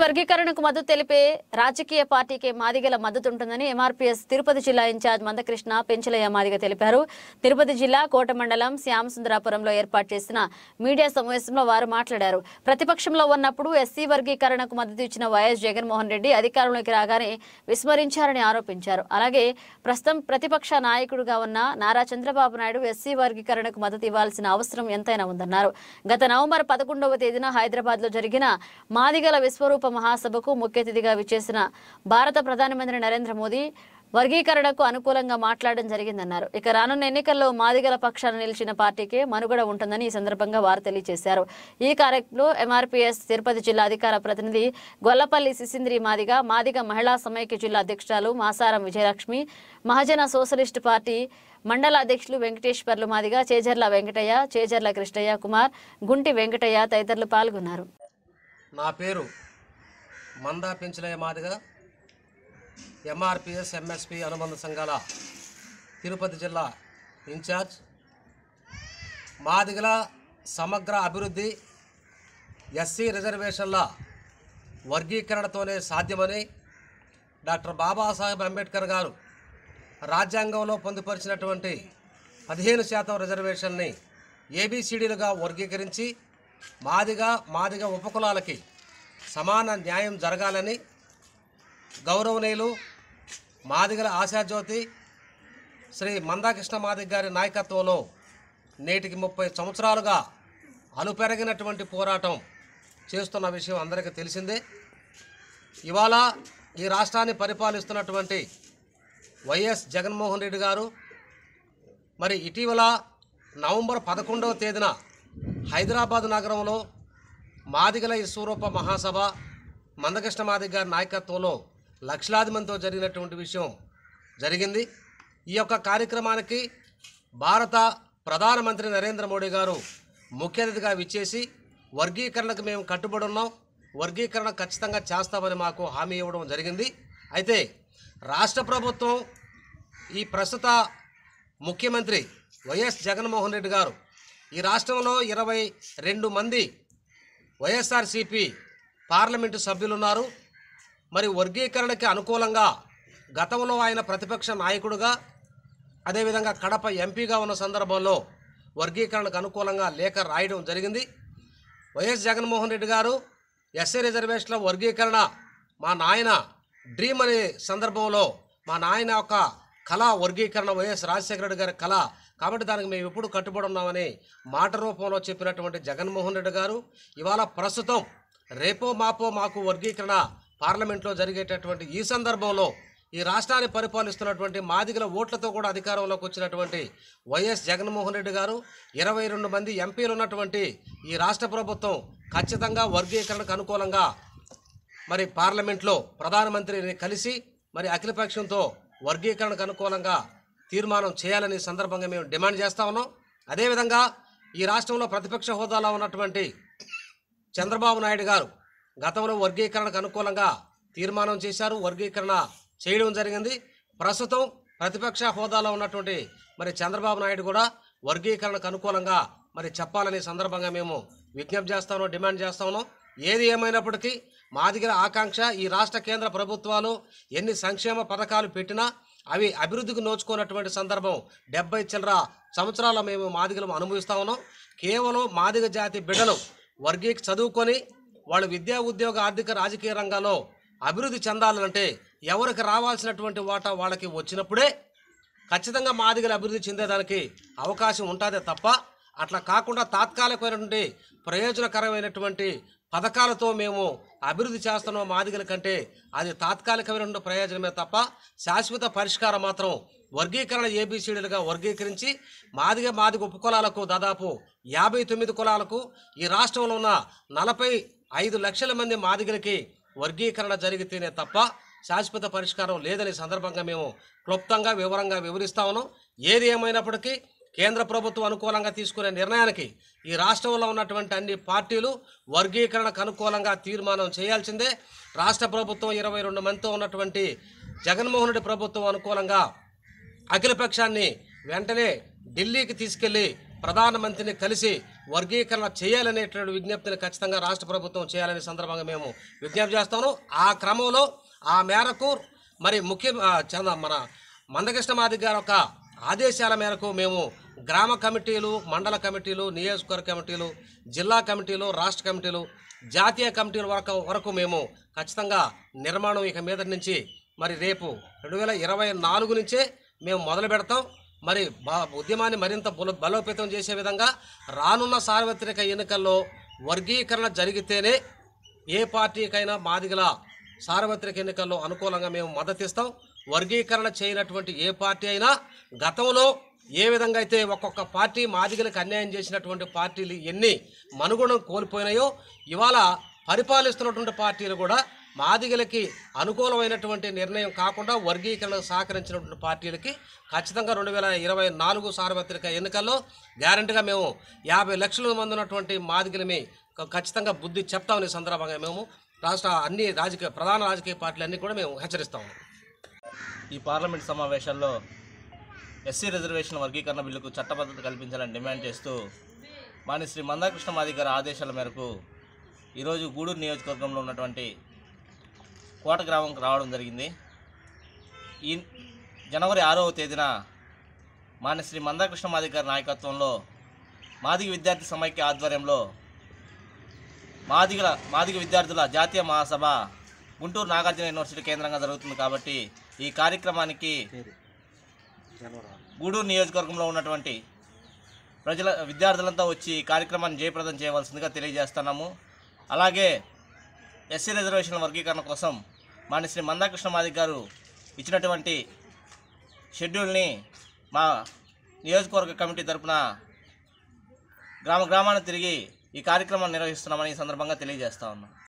వర్గీకరణకు మద్దతు తెలిపే రాజకీయ పార్టీకి మాదిగల మద్దతు ఉంటుందని ఎంఆర్పీఎస్ తిరుపతి జిల్లా ఇన్ఛార్జ్ మందకృష్ణ పెంచలయ్య మాదిగ తెలిపారు. తిరుపతి జిల్లా కోట మండలం శ్యామసుందరాపురంలో ఏర్పాటు చేసిన మీడియా సమావేశంలో వారు మాట్లాడారు. ప్రతిపక్షంలో ఉన్నప్పుడు ఎస్సీ వర్గీకరణకు మద్దతు ఇచ్చిన వైఎస్ జగన్మోహన్ రెడ్డి అధికారంలోకి రాగానే విస్మరించారని ఆరోపించారు. అలాగే ప్రస్తుతం ప్రతిపక్ష నాయకుడిగా ఉన్న నారా చంద్రబాబు నాయుడు ఎస్సీ వర్గీకరణకు మద్దతు ఇవ్వాల్సిన అవసరం ఎంతైనా ఉందన్నారు. గత నవంబర్ 11వ తేదీన హైదరాబాద్ లో జరిగిన మాదిగల విశ్వరూప మహాసభకు ముఖ్య అతిథిగా విచ్చేసిన భారత ప్రధానమంత్రి నరేంద్ర మోదీ వర్గీకరణకు అనుకూలంగా మాట్లాడడం జరిగిందన్నారు. ఇక రానున్న ఎన్నికల్లో మాదిగల పక్షాన నిలిచిన పార్టీకి మనుగడ ఉంటుందని ఈ సందర్భంగా వారు తెలియజేశారు. ఈ కార్యక్రమంలో ఎంఆర్పీఎస్ తిరుపతి జిల్లా అధికార ప్రతినిధి గొల్లపల్లి సిసింద్రి మాదిగ మహిళా సమైక్య జిల్లా అధ్యక్షురాలు మాసారం విజయలక్ష్మి, మహాజన సోషలిస్టు పార్టీ మండల అధ్యక్షులు వెంకటేశ్వర్లు మాదిగ, చేజర్ల వెంకటయ్య, చేజర్ల కృష్ణయ్య కుమార్, గుంటి వెంకటయ్య తదితరులు పాల్గొన్నారు. నా పేరు మందా పెంచలయ్య మాదిగ, ఎంఆర్పీఎస్ ఎంఎస్పీ అనుబంధ సంఘాల తిరుపతి జిల్లా ఇన్ఛార్జ్. మాదిగల సమగ్ర అభివృద్ధి ఎస్సీ రిజర్వేషన్ల వర్గీకరణతోనే సాధ్యమని డాక్టర్ బాబాసాహెబ్ అంబేద్కర్ గారు రాజ్యాంగంలో పొందుపరిచినటువంటి 15% రిజర్వేషన్ని ఏబిసిడీలుగా వర్గీకరించి మాదిగ ఉపకులాలకి సమాన న్యాయం జరగాలని గౌరవనీయులు మాదిగల ఆశాజ్యోతి శ్రీ మందాకృష్ణ మాదిగ గారి నాయకత్వంలో నేటికి 30 సంవత్సరాలుగా అలుపెరగినటువంటి పోరాటం చేస్తున్న విషయం అందరికీ తెలిసిందే. ఇవాళ ఈ రాష్ట్రాన్ని పరిపాలిస్తున్నటువంటి వైఎస్ జగన్మోహన్ రెడ్డి గారు మరి ఇటీవల నవంబర్ 11వ తేదీన హైదరాబాద్ నగరంలో మాదిగల విశ్వరూప మహాసభ మందకృష్ణ మాదిగ గారి నాయకత్వంలో లక్షలాది మందితో జరిగినటువంటి విషయం జరిగింది. ఈ యొక్క కార్యక్రమానికి భారత ప్రధానమంత్రి నరేంద్ర మోడీ గారు ముఖ్య అతిథిగా విచ్చేసి వర్గీకరణకు మేము కట్టుబడి ఉన్నాం, వర్గీకరణ ఖచ్చితంగా చేస్తామని మాకు హామీ ఇవ్వడం జరిగింది. అయితే రాష్ట్ర ప్రభుత్వం ఈ ప్రస్తుత ముఖ్యమంత్రి వైఎస్ జగన్మోహన్ రెడ్డి గారు ఈ రాష్ట్రంలో 22 మంది వైఎస్ఆర్సీపీ పార్లమెంటు సభ్యులున్నారు. మరి వర్గీకరణకి అనుకూలంగా గతంలో ఆయన ప్రతిపక్ష నాయకుడుగా అదేవిధంగా కడప ఎంపీగా ఉన్న సందర్భంలో వర్గీకరణకు అనుకూలంగా లేఖ రాయడం జరిగింది. వైఎస్ జగన్మోహన్ రెడ్డి గారు ఎస్సీ రిజర్వేషన్ల వర్గీకరణ మా నాయన డ్రీమ్ అనే సందర్భంలో మా నాయన యొక్క కళ వర్గీకరణ వైఎస్ రాజశేఖర రెడ్డి గారి కళ, కాబట్టి దానికి మేము ఎప్పుడు కట్టుబడి ఉన్నామని మాట రూపంలో చెప్పినటువంటి జగన్మోహన్ రెడ్డి గారు ఇవాళ ప్రస్తుతం రేపో మాపో మాకు వర్గీకరణ పార్లమెంట్లో జరిగేటటువంటి ఈ సందర్భంలో ఈ రాష్ట్రాన్ని పరిపాలిస్తున్నటువంటి మాదిగల ఓట్లతో కూడా అధికారంలోకి వచ్చినటువంటి వైఎస్ జగన్మోహన్ రెడ్డి గారు 22 మంది ఎంపీలు ఉన్నటువంటి ఈ రాష్ట్ర ప్రభుత్వం ఖచ్చితంగా వర్గీకరణకు అనుకూలంగా మరి పార్లమెంట్లో ప్రధానమంత్రిని కలిసి మరి అఖిలపక్షంతో వర్గీకరణకు అనుకూలంగా తీర్మానం చేయాలని సందర్భంగా మేము డిమాండ్ చేస్తూ ఉన్నాం. అదేవిధంగా ఈ రాష్ట్రంలో ప్రతిపక్ష హోదాలో ఉన్నటువంటి చంద్రబాబు నాయుడు గారు గతంలో వర్గీకరణకు అనుకూలంగా తీర్మానం చేశారు, వర్గీకరణ చేయడం జరిగింది. ప్రస్తుతం ప్రతిపక్ష హోదాలో ఉన్నటువంటి మరి చంద్రబాబు నాయుడు కూడా వర్గీకరణకు అనుకూలంగా మరి చెప్పాలని సందర్భంగా మేము విజ్ఞప్తి చేస్తా ఉన్నాం, డిమాండ్ చేస్తా ఉన్నాం. ఏది ఏమైనప్పటికీ మాదిగల ఆకాంక్ష ఈ రాష్ట్ర కేంద్ర ప్రభుత్వాలు ఎన్ని సంక్షేమ పథకాలు పెట్టినా అవి అభివృద్ధికి నోచుకున్నటువంటి సందర్భం 70 చిల్లర సంవత్సరాల మేము మాదిగలు అనుభవిస్తూ ఉన్నాం. కేవలం మాదిగ జాతి బిడ్డలు చదువుకొని వాళ్ళు విద్యా ఉద్యోగ ఆర్థిక రాజకీయ రంగాల్లో అభివృద్ధి చెందాలంటే ఎవరికి రావాల్సినటువంటి వాటా వాళ్ళకి వచ్చినప్పుడే ఖచ్చితంగా మాదిగలు అభివృద్ధి చెందేదానికి అవకాశం ఉంటుందే తప్ప అట్లా కాకుండా తాత్కాలికమైనటువంటి ప్రయోజనకరమైనటువంటి పథకాలతో మేము అభివృద్ధి చేస్తున్నాం మాదిగల కంటే అది తాత్కాలికమైనటువంటి ప్రయోజనమే తప్ప శాశ్వత పరిష్కారం మాత్రం వర్గీకరణ ఏబిసిడీలుగా వర్గీకరించి మాదిగ ఉపకులాలకు దాదాపు 59 కులాలకు ఈ రాష్ట్రంలో ఉన్న 45 లక్షల మంది మాదిగలకి వర్గీకరణ జరిగితేనే తప్ప శాశ్వత పరిష్కారం లేదని సందర్భంగా మేము క్లుప్తంగా వివరంగా వివరిస్తా ఉన్నాం. ఏది ఏమైనప్పటికీ కేంద్ర ప్రభుత్వం అనుకూలంగా తీసుకునే నిర్ణయానికి ఈ రాష్ట్రంలో ఉన్నటువంటి అన్ని పార్టీలు వర్గీకరణకు అనుకూలంగా తీర్మానం చేయాల్సిందే. రాష్ట్ర ప్రభుత్వం 22 మందితో ఉన్నటువంటి జగన్మోహన్ రెడ్డి ప్రభుత్వం అనుకూలంగా అఖిలపక్షాన్ని వెంటనే ఢిల్లీకి తీసుకెళ్లి ప్రధానమంత్రిని కలిసి వర్గీకరణ చేయాలనేటువంటి విజ్ఞప్తిని ఖచ్చితంగా రాష్ట్ర ప్రభుత్వం చేయాలనే సందర్భంగా మేము విజ్ఞప్తి చేస్తాము. ఆ క్రమంలో ఆ మేరకు మరి మన మందకృష్ణ మాదిగ గారి యొక్క ఆదేశాల మేరకు మేము గ్రామ కమిటీలు, మండల కమిటీలు, నియోజకవర్గ కమిటీలు, జిల్లా కమిటీలు, రాష్ట్ర కమిటీలు, జాతీయ కమిటీల వరకు మేము ఖచ్చితంగా నిర్మాణం ఇక మీద నుంచి మరి రేపు 2024 నుంచే మేము మొదలు పెడతాం. మరి ఉద్యమాన్ని మరింత బలోపేతం చేసే విధంగా రానున్న సార్వత్రిక ఎన్నికల్లో వర్గీకరణ జరిగితేనే ఏ పార్టీకైనా మాదిగల సార్వత్రిక ఎన్నికల్లో అనుకూలంగా మేము మద్దతిస్తాం. వర్గీకరణ చేయనటువంటి ఏ పార్టీ అయినా గతంలో ఏ విధంగా అయితే ఒక్కొక్క పార్టీ మాదిగలకు అన్యాయం చేసినటువంటి పార్టీలు ఎన్ని మనుగడను కోల్పోయినాయో ఇవాళ పరిపాలిస్తున్నటువంటి పార్టీలు కూడా మాదిగలకి అనుకూలమైనటువంటి నిర్ణయం కాకుండా వర్గీకరణకు సహకరించినటువంటి పార్టీలకి ఖచ్చితంగా 2024 సార్వత్రిక ఎన్నికల్లో గ్యారంటీగా మేము 50 లక్షల మంది ఉన్నటువంటి మాదిగలమి ఖచ్చితంగా బుద్ధి చెప్తామనే సందర్భంగా మేము రాష్ట్ర అన్ని ప్రధాన రాజకీయ పార్టీలన్నీ కూడా మేము హెచ్చరిస్తాము. ఈ పార్లమెంట్ సమావేశాల్లో ఎస్సీ రిజర్వేషన్ వర్గీకరణ బిల్లుకు చట్టబద్ధత కల్పించాలని డిమాండ్ చేస్తూ మాన్య శ్రీ మందాకృష్ణ మాదిగ గారి ఆదేశాల మేరకు ఈరోజు గూడూరు నియోజకవర్గంలో ఉన్నటువంటి కోట గ్రామంకి రావడం జరిగింది. ఈ జనవరి 6వ తేదీన మాన్య శ్రీ మందాకృష్ణ మాదిగ గారి నాయకత్వంలో మాదిగ విద్యార్థి సమైక్య ఆధ్వర్యంలో మాదిగ విద్యార్థుల జాతీయ మహాసభ గుంటూరు నాగార్జున యూనివర్సిటీ కేంద్రంగా జరుగుతుంది. కాబట్టి ఈ కార్యక్రమానికి గూడూరు నియోజకవర్గంలో ఉన్నటువంటి విద్యార్థులంతా వచ్చి ఈ కార్యక్రమాన్ని జయప్రదం చేయవలసిందిగా తెలియజేస్తున్నాము. అలాగే ఎస్సీ రిజర్వేషన్ వర్గీకరణ కోసం మాన్య శ్రీ మందాకృష్ణ మాదిగ గారు ఇచ్చినటువంటి షెడ్యూల్ని మా నియోజకవర్గ కమిటీ తరపున గ్రామాన్ని తిరిగి ఈ కార్యక్రమాన్ని నిర్వహిస్తున్నామని ఈ సందర్భంగా తెలియజేస్తా ఉన్నాం.